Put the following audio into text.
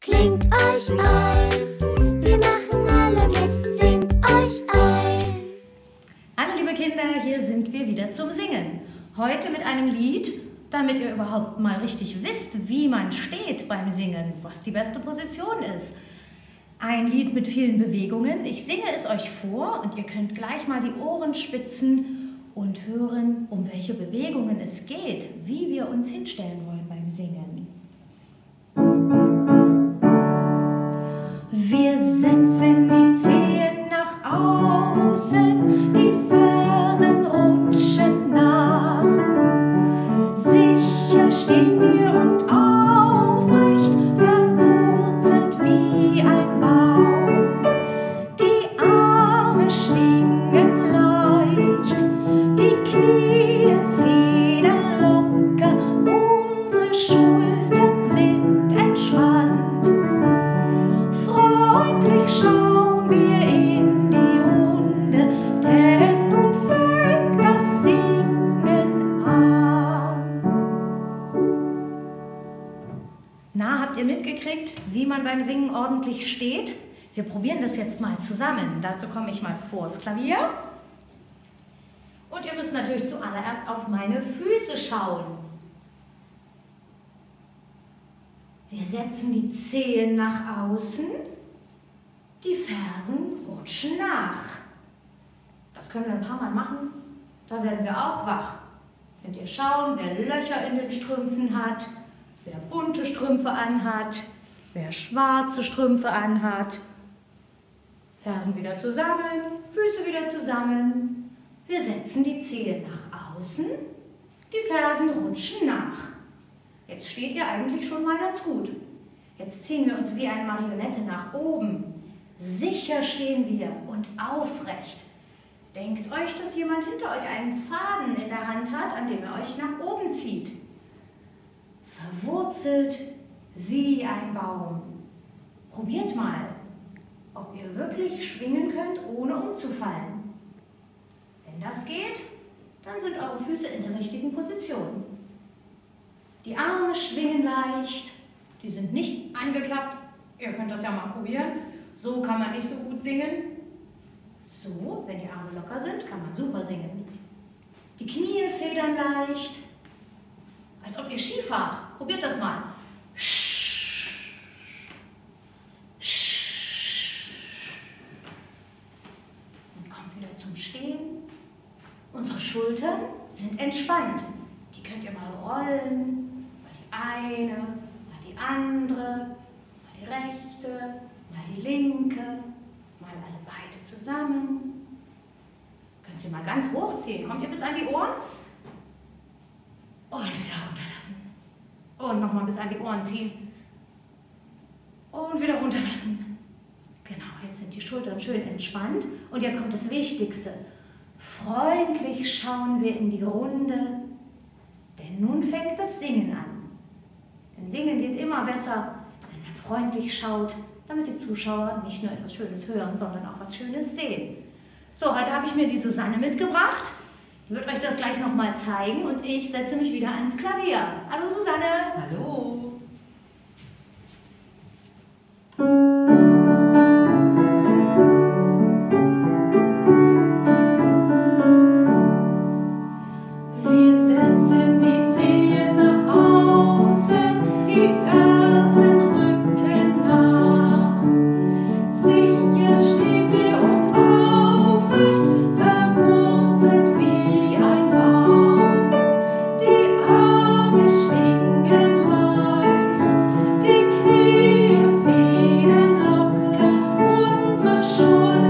Klingt euch ein, wir machen alle mit, singt euch ein. Hallo liebe Kinder, hier sind wir wieder zum Singen. Heute mit einem Lied, damit ihr überhaupt mal richtig wisst, wie man steht beim Singen, was die beste Position ist. Ein Lied mit vielen Bewegungen. Ich singe es euch vor und ihr könnt gleich mal die Ohren spitzen und hören, um welche Bewegungen es geht, wie wir uns hinstellen wollen beim Singen. Wir setzen die Zehen nach außen, die Fersen rutschen nach. Sicher stehen wir und aufrecht, verwurzelt wie ein Baum. Die Arme schwingen leicht, die Knie federn locker, unsere Schultern sind entspannt. Freundlich schauen wir in die Runde, denn nun fängt das Singen an. Na, habt ihr mitgekriegt, wie man beim Singen ordentlich steht? Wir probieren das jetzt mal zusammen. Dazu komme ich mal vors Klavier. Und ihr müsst natürlich zuallererst auf meine Füße schauen. Wir setzen die Zehen nach außen, die Fersen rutschen nach. Das können wir ein paar Mal machen, da werden wir auch wach. Könnt ihr schauen, wer Löcher in den Strümpfen hat, wer bunte Strümpfe anhat, wer schwarze Strümpfe anhat. Fersen wieder zusammen, Füße wieder zusammen. Wir setzen die Zehen nach außen, die Fersen rutschen nach. Jetzt steht ihr eigentlich schon mal ganz gut. Jetzt ziehen wir uns wie eine Marionette nach oben. Sicher stehen wir und aufrecht. Denkt euch, dass jemand hinter euch einen Faden in der Hand hat, an dem er euch nach oben zieht. Verwurzelt wie ein Baum. Probiert mal, ob ihr wirklich schwingen könnt, ohne umzufallen. Wenn das geht, dann sind eure Füße in der richtigen Position. Die Arme schwingen leicht, die sind nicht angeklappt. Ihr könnt das ja mal probieren. So kann man nicht so gut singen. So, wenn die Arme locker sind, kann man super singen. Die Knie federn leicht, als ob ihr Ski fahrt. Probiert das mal. Und kommt wieder zum Stehen. Unsere Schultern sind entspannt. Die könnt ihr mal rollen. Eine, mal die andere, mal die rechte, mal die linke, mal alle beide zusammen. Könnt Sie mal ganz hochziehen. Kommt ihr bis an die Ohren? Und wieder runterlassen. Und nochmal bis an die Ohren ziehen. Und wieder runterlassen. Genau, jetzt sind die Schultern schön entspannt. Und jetzt kommt das Wichtigste. Freundlich schauen wir in die Runde, denn nun fängt das Singen an. Denn Singen geht immer besser, wenn man freundlich schaut, damit die Zuschauer nicht nur etwas Schönes hören, sondern auch was Schönes sehen. So, heute habe ich mir die Susanne mitgebracht. Die wird euch das gleich nochmal zeigen und ich setze mich wieder ans Klavier. Hallo Susanne. Hallo. Sure.